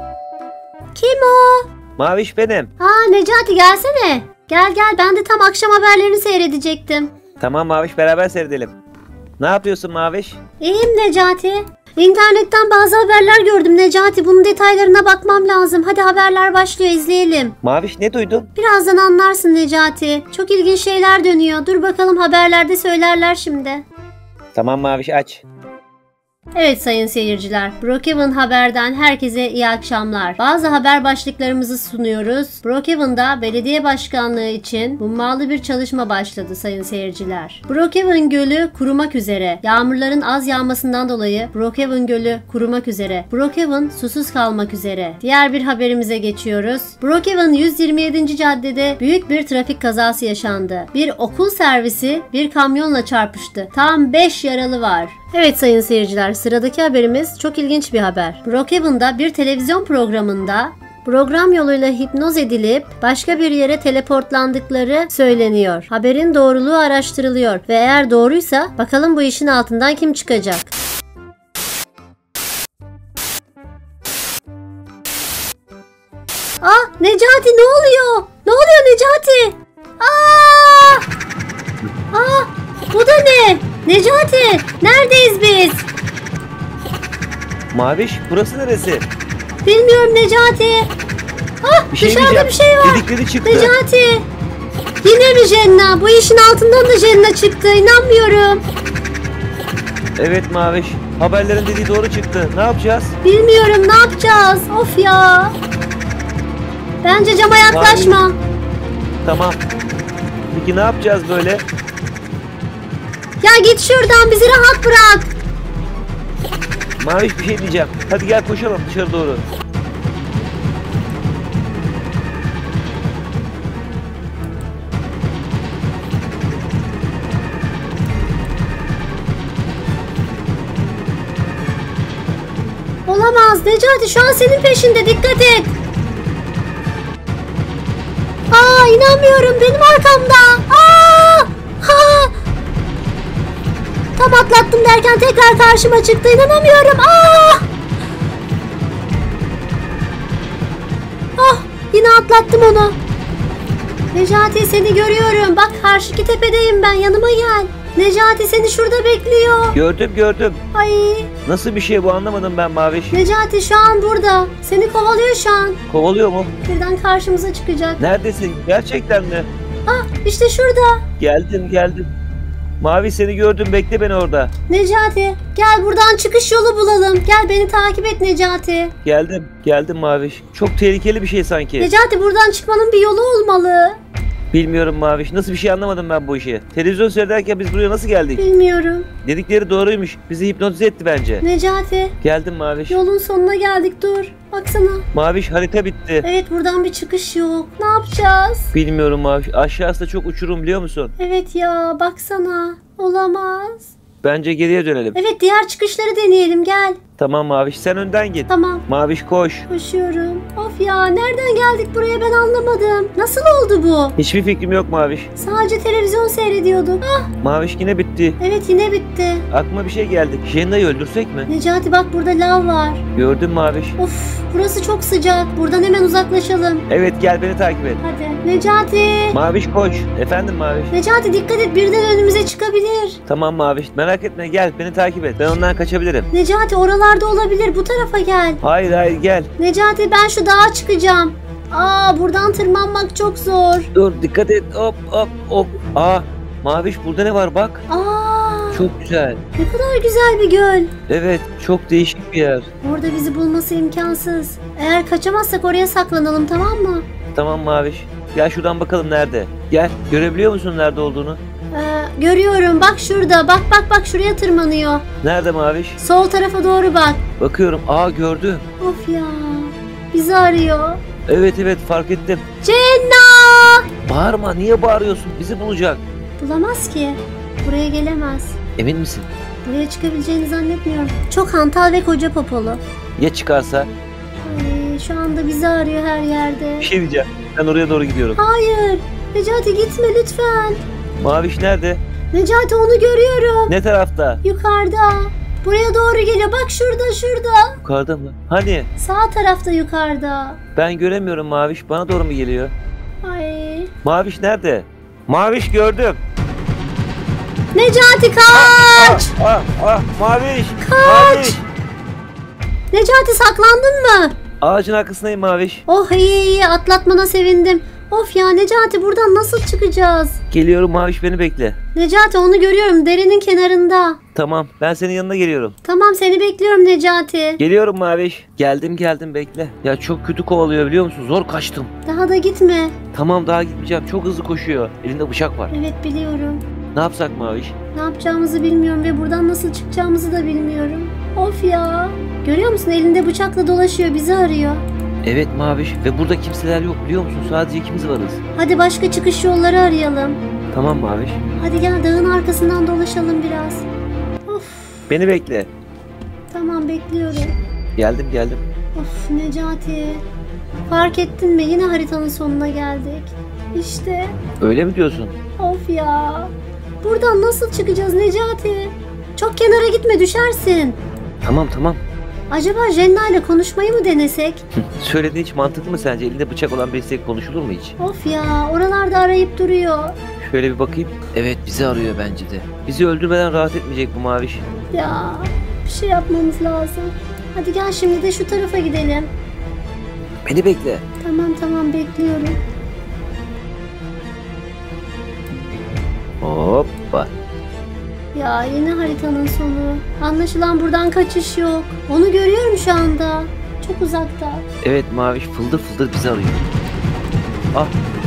Kim o? Maviş benim. Necati gelsene. Gel ben de tam akşam haberlerini seyredecektim. Tamam Maviş, beraber seyredelim. Ne yapıyorsun Maviş? İyiyim Necati. İnternetten bazı haberler gördüm Necati. Bunun detaylarına bakmam lazım. Hadi haberler başlıyor, izleyelim. Maviş ne duydun? Birazdan anlarsın Necati. Çok ilginç şeyler dönüyor. Dur bakalım, haberlerde söylerler şimdi. Tamam Maviş, aç. Evet sayın seyirciler, Brookhaven Haber'den herkese iyi akşamlar. Bazı haber başlıklarımızı sunuyoruz. Brookhaven'da belediye başkanlığı için hummalı bir çalışma başladı sayın seyirciler. Brookhaven Gölü kurumak üzere. Yağmurların az yağmasından dolayı Brookhaven Gölü kurumak üzere. Brookhaven susuz kalmak üzere. Diğer bir haberimize geçiyoruz. Brookhaven 127. caddede büyük bir trafik kazası yaşandı. Bir okul servisi bir kamyonla çarpıştı. Tam 5 yaralı var. Evet sayın seyirciler, sıradaki haberimiz çok ilginç bir haber. Brookhaven'da bir televizyon programında program yoluyla hipnoz edilip başka bir yere teleportlandıkları söyleniyor. Haberin doğruluğu araştırılıyor ve eğer doğruysa bakalım bu işin altından kim çıkacak? Necati ne oluyor? Ne oluyor Necati? Bu da ne? Necati, neredeyiz biz? Maviş, burası neresi? Bilmiyorum Necati. Dışarıda bir şey var. Dedikleri çıktı. Necati. Yine mi Jenna? Bu işin altından da Jenna çıktı. İnanmıyorum. Evet Maviş, haberlerin dediği doğru çıktı. Ne yapacağız? Bilmiyorum, ne yapacağız? Of ya. Bence cama yaklaşma. Maviş. Tamam. Peki ne yapacağız böyle? Ya git şuradan, bizi rahat bırak. Maviş, bir şey diyeceğim. Hadi gel koşalım dışarı doğru. Olamaz Necati, şu an senin peşinde, dikkat et. İnanmıyorum, benim arkamda. Tam atlattım derken tekrar karşıma çıktı. İnanamıyorum. Yine atlattım onu. Necati, seni görüyorum. Bak, karşıki tepedeyim ben. Yanıma gel. Necati seni şurada bekliyor. Gördüm. Ay. Nasıl bir şey bu, anlamadım ben Maviş. Necati şu an burada. Seni kovalıyor şu an. Kovalıyor mu? Birden karşımıza çıkacak. Neredesin? Gerçekten mi? İşte şurada. Geldim. Mavi, seni gördüm, bekle beni orada. Necati gel, buradan çıkış yolu bulalım. Gel, beni takip et Necati. Geldim Maviş. Çok tehlikeli bir şey sanki. Necati, buradan çıkmanın bir yolu olmalı. Bilmiyorum Maviş. Nasıl bir şey anlamadım ben bu işi. Televizyon seyrederken biz buraya nasıl geldik? Bilmiyorum. Dedikleri doğruymuş. Bizi hipnotize etti bence. Necati. Geldim Maviş. Yolun sonuna geldik, dur. Baksana. Maviş, harita bitti. Evet, buradan bir çıkış yok. Ne yapacağız? Bilmiyorum Maviş. Aşağısı da çok uçurum, biliyor musun? Evet ya, baksana. Olamaz. Bence geriye dönelim. Evet, diğer çıkışları deneyelim, gel. Tamam Maviş, sen önden git. Tamam. Maviş koş. Koşuyorum. Of ya, nereden geldik buraya, ben anlamadım. Nasıl oldu bu? Hiçbir fikrim yok Maviş. Sadece televizyon seyrediyorduk. Maviş yine bitti. Evet, yine bitti. Aklıma bir şey geldi. Jenna'yı öldürsek mi? Necati bak, burada lav var. Gördün Maviş. Of, burası çok sıcak. Buradan hemen uzaklaşalım. Evet, gel beni takip et. Hadi. Necati. Maviş koş. Efendim Maviş. Necati dikkat et, birden önümüze çıkabilir. Tamam Maviş, merak etme, gel beni takip et. Ben ondan kaçabilirim. Necati, oralarda olabilir, bu tarafa gel. Hayır gel. Necati, ben şu dağa çıkacağım. Buradan tırmanmak çok zor. Dur, dikkat et. Hop. Maviş, burada ne var bak. Çok güzel. Ne kadar güzel bir göl. Evet, çok değişik bir yer. Orada bizi bulması imkansız. Eğer kaçamazsak oraya saklanalım, tamam mı? Tamam Maviş. Gel şuradan bakalım nerede. Gel, görebiliyor musun nerede olduğunu? Görüyorum, bak şurada. Bak şuraya tırmanıyor. Nerede Maviş? Sol tarafa doğru bak. Bakıyorum. Gördüm. Of ya. Bizi arıyor. Evet, fark ettim. Jenna! Bağırma, niye bağırıyorsun? Bizi bulacak. Bulamaz ki. Buraya gelemez. Emin misin? Buraya çıkabileceğini zannetmiyorum. Çok hantal ve koca popolu. Ya çıkarsa? Şu anda bizi arıyor her yerde. Bir şey diyeceğim. Ben oraya doğru gidiyorum. Hayır. Necati gitme lütfen. Maviş nerede? Necati, onu görüyorum. Ne tarafta? Yukarıda. Buraya doğru geliyor. Bak şurada. Yukarıda mı? Hani? Sağ tarafta yukarıda. Ben göremiyorum Maviş. Bana doğru mu geliyor? Ay. Maviş nerede? Maviş gördüm. Necati kaç! Maviş. Kaç! Maviş. Necati saklandın mı? Ağacın arkasındayım Maviş. Oh iyi atlatmana sevindim. Of ya Necati buradan nasıl çıkacağız? Geliyorum Maviş, beni bekle. Necati onu görüyorum derenin kenarında. Tamam, ben senin yanına geliyorum. Tamam seni bekliyorum Necati. Geliyorum Maviş. Geldim bekle. Ya çok kötü kovalıyor biliyor musun? Zor kaçtım. Daha da gitme. Tamam, daha gitmeyeceğim. Çok hızlı koşuyor. Elinde bıçak var. Evet biliyorum. Ne yapsak Maviş? Ne yapacağımızı bilmiyorum ve buradan nasıl çıkacağımızı da bilmiyorum. Of ya. Görüyor musun elinde bıçakla dolaşıyor bizi arıyor. Evet Maviş, ve burada kimseler yok biliyor musun? Sadece ikimiz varız. Hadi başka çıkış yolları arayalım. Tamam Maviş. Hadi gel dağın arkasından dolaşalım biraz. Of. Beni bekle. Tamam bekliyorum. Geldim. Of Necati. Fark ettin mi? Yine haritanın sonuna geldik. İşte. Öyle mi diyorsun? Of ya. Buradan nasıl çıkacağız Necati? Çok kenara gitme düşersin. Tamam. Acaba Jenna ile konuşmayı mı denesek? Söylediğin hiç mantıklı mı sence? Elinde bıçak olan birisiyle konuşulur mu hiç? Of ya oralarda arayıp duruyor. Şöyle bir bakayım. Evet, bizi arıyor bence de. Bizi öldürmeden rahat etmeyecek bu Maviş. Ya bir şey yapmamız lazım. Hadi gel şimdi de şu tarafa gidelim. Beni bekle. Tamam bekliyorum. Hoppa. Ya yine haritanın sonu. Anlaşılan buradan kaçış yok. Onu görüyorum şu anda. Çok uzakta. Evet Maviş, fıldır bizi arıyor. Ah,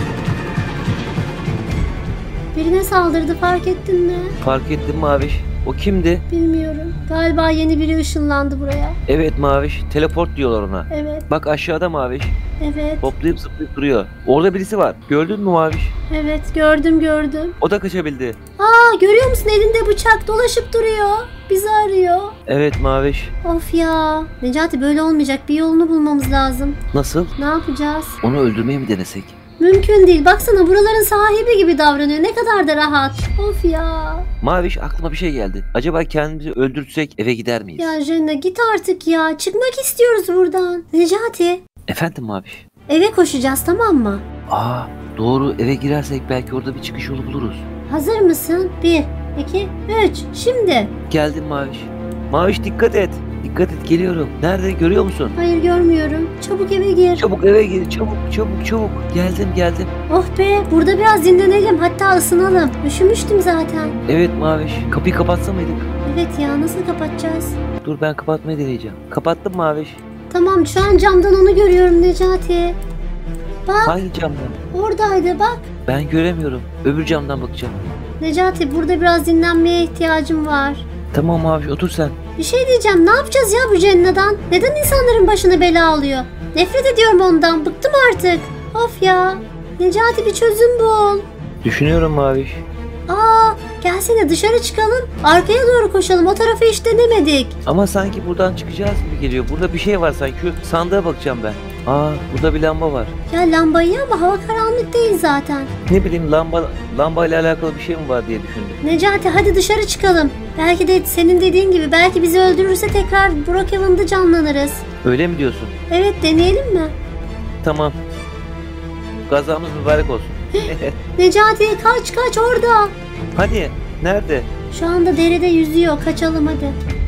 Birine saldırdı fark ettin mi? fark ettim Maviş. O kimdi? Bilmiyorum. Galiba yeni biri ışınlandı buraya. Evet Maviş, teleport diyorlar ona. Evet. Bak aşağıda Maviş. Evet. Hoplayıp zıplayıp duruyor. Orada birisi var. Gördün mü Maviş? Evet gördüm. O da kaçabildi. Aa görüyor musun elinde bıçak dolaşıp duruyor. Bizi arıyor. Evet Maviş. Of ya. Necati böyle olmayacak. Bir yolunu bulmamız lazım. Nasıl? Ne yapacağız? Onu öldürmeyi mi denesek? Mümkün değil. Baksana buraların sahibi gibi davranıyor. Ne kadar da rahat. Of ya. Maviş, aklıma bir şey geldi. Acaba kendimizi öldürtsek eve gider miyiz? Ya Jenna git artık ya. Çıkmak istiyoruz buradan. Necati. Efendim Maviş? Eve koşacağız tamam mı? Aa, doğru, eve girersek belki orada bir çıkış yolu buluruz. Hazır mısın? 1, 2, 3. Şimdi. Geldim Maviş. Maviş dikkat et. Dikkat et, geliyorum. Nerede, görüyor musun? Hayır görmüyorum. Çabuk eve gir. Çabuk eve gir, çabuk. Geldim. Oh be burada biraz dinlenelim. Hatta ısınalım. Üşümüştüm zaten. Evet Maviş, kapıyı kapatsa mıydık? Evet ya nasıl kapatacağız? Dur, ben kapatmayı deneyeceğim. Kapattım Maviş. Tamam şu an camdan onu görüyorum Necati. Bak Hangi camdan? oradaydı bak. Ben göremiyorum. Öbür camdan bakacağım. Necati burada biraz dinlenmeye ihtiyacım var. Tamam Maviş, otur sen. Bir şey diyeceğim ne yapacağız ya bu Cenna'dan? Neden insanların başına bela alıyor? Nefret ediyorum ondan bıktım artık. Of ya. Necati bir çözüm bul. Düşünüyorum Maviş. Aa gelsene dışarı çıkalım. Arkaya doğru koşalım o tarafı hiç denemedik. Ama sanki buradan çıkacağız gibi geliyor. Burada bir şey var sanki. Şu sandığa bakacağım ben. Aa, burada bir lamba var. Ya lambayı ama hava karanlık değil zaten. Ne bileyim, lamba ile alakalı bir şey mi var diye düşündüm. Necati hadi dışarı çıkalım. Belki de senin dediğin gibi belki bizi öldürürse tekrar Brookhaven'da canlanırız. Öyle mi diyorsun? Evet deneyelim mi? Tamam. Gazamız mübarek olsun. Necati kaç orada. Hadi, nerede? Şu anda derede yüzüyor. Kaçalım hadi.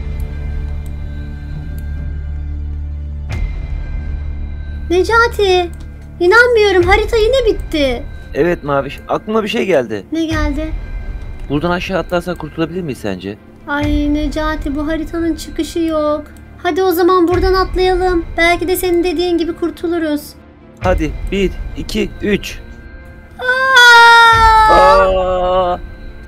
Necati. İnanmıyorum harita yine bitti. Evet Maviş, aklıma bir şey geldi. Ne geldi? Buradan aşağı atlarsak kurtulabilir miyiz sence? Ay Necati bu haritanın çıkışı yok. Hadi o zaman buradan atlayalım. Belki de senin dediğin gibi kurtuluruz. Hadi, 1, 2, 3. Aa!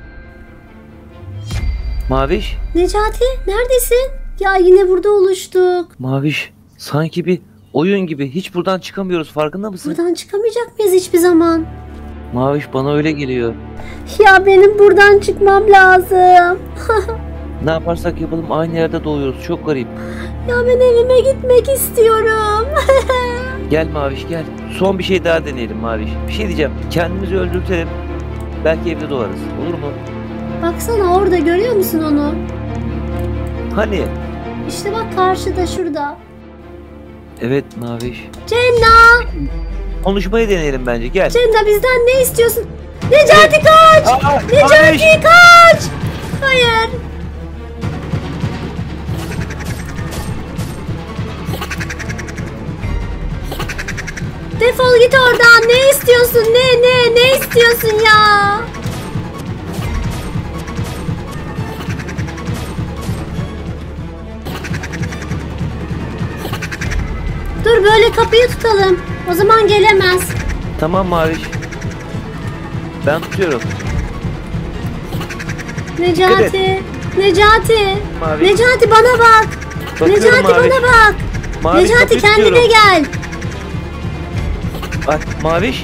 Maviş, Necati neredesin? Ya yine burada oluştuk. Maviş, sanki bir oyun gibi. Hiç buradan çıkamıyoruz, farkında mısın? Buradan çıkamayacak mıyız hiçbir zaman? Maviş, bana öyle geliyor. Ya benim buradan çıkmam lazım. Ne yaparsak yapalım aynı yerde doğuyoruz. Çok garip. Ya ben evime gitmek istiyorum. Gel Maviş, gel. Son bir şey daha deneyelim Maviş. Bir şey diyeceğim. Kendimizi öldürtelim. Belki evde doğarız. Olur mu? Baksana orada görüyor musun onu? Hani? İşte bak karşıda şurada. Evet Maviş. Cenna! Konuşmayı deneyelim bence, gel. Cenna bizden ne istiyorsun? Necati kaç! Aa, Necati Maviş! kaç! Hayır. Defol git oradan. Ne istiyorsun? Ne istiyorsun ya? Dur böyle kapıyı tutalım. O zaman gelemez. Tamam Maviş. Ben tutuyorum. Necati. Necati. Mavi. Necati bana bak. Bakıyorum Necati Maviş. bana bak. Maviş, Necati kapıyı kendine tutuyorum. gel. Ay, Maviş.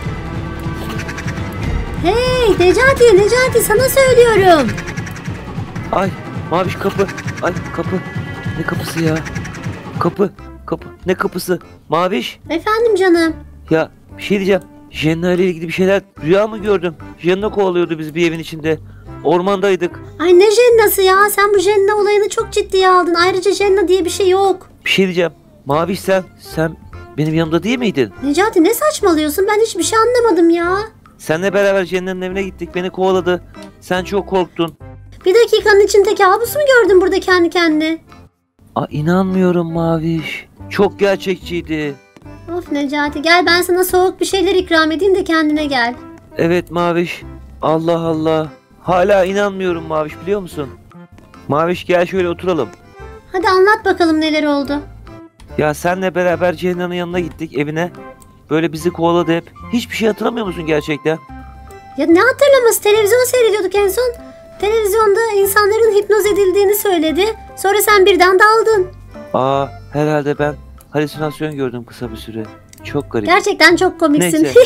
Hey Necati sana söylüyorum. Ay Maviş, kapı. Ay kapı. Ne kapısı ya? Kapı. Ne kapısı? Maviş. Efendim canım. Ya bir şey diyeceğim. Jenna ile ilgili bir şeyler, rüya mı gördüm? Jenna kovalıyordu bizi bir evin içinde. Ormandaydık. Ay ne Jenna'sı ya? Sen bu Jenna olayını çok ciddiye aldın. Ayrıca Jenna diye bir şey yok. Bir şey diyeceğim. Maviş, sen benim yanımda değil miydin? Necati ne saçmalıyorsun? Ben hiçbir şey anlamadım ya. Seninle beraber Jenna'nın evine gittik. Beni kovaladı. Sen çok korktun. Bir dakikanın içinde kabus mu gördün burada kendi kendine? Aa, inanmıyorum Maviş. Çok gerçekçiydi. Of Necati gel ben sana soğuk bir şeyler ikram edeyim de kendine gel. Evet Maviş. Allah Allah. Hala inanmıyorum Maviş, biliyor musun? Maviş, gel şöyle oturalım. Hadi anlat bakalım neler oldu. Ya senle beraber Ceylan'ın yanına gittik, evine. Böyle bizi kovaladı hep. Hiçbir şey hatırlamıyor musun gerçekten? Ya ne hatırlaması? Televizyon seyrediyorduk en son. Televizyonda insanların hipnoz edildiğini söyledi. Sonra sen birden daldın. Aa, herhalde ben halüsinasyon gördüm kısa bir süre. Çok garip. Gerçekten çok komiksin. Neyse.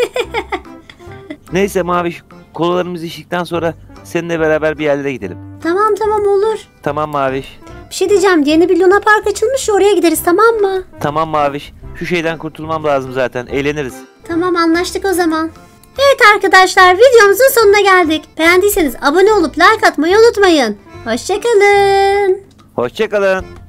Neyse Maviş, kolalarımızı içtikten sonra seninle beraber bir yerlere gidelim. Tamam olur. Tamam Maviş. Bir şey diyeceğim. Yeni bir Luna Park açılmış ya, oraya gideriz tamam mı? Tamam Maviş. Şu şeyden kurtulmam lazım zaten. Eğleniriz. Tamam anlaştık o zaman. Evet arkadaşlar videomuzun sonuna geldik. Beğendiyseniz abone olup like atmayı unutmayın. Hoşçakalın. Hoşçakalın.